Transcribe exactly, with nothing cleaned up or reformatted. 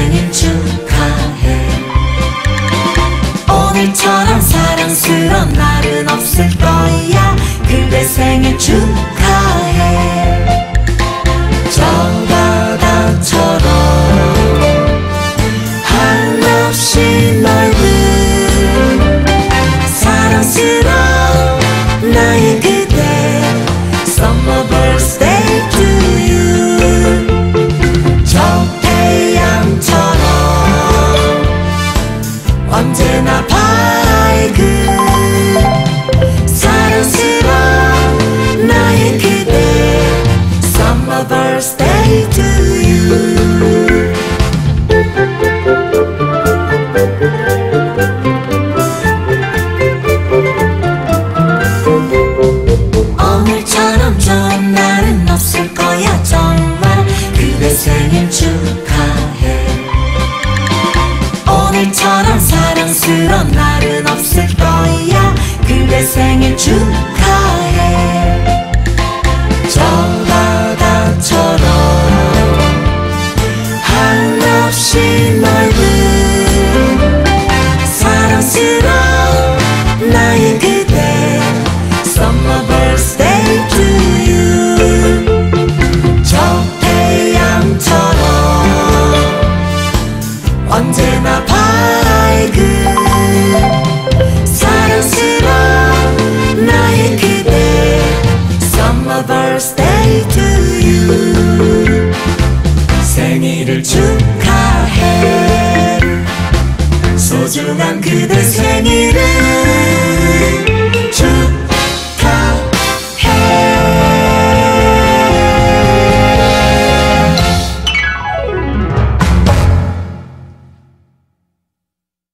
생일 축하해. 오늘처럼 사랑스러운 날은 없을 거야. 그대 생일 축하해. 저 바다처럼 한없이 넓은 사랑스러운 나의 그대, Summer birthday to you. 저 태양처럼 언제나 밝은 사랑스러운 나의 그대, Summer birthday to you. 오늘처럼 좋은 날은 없을 거야. 정말 그대 생일 축하해. 오늘처럼 사랑스러운 날은 없을 거야. 그대 생일 축하해.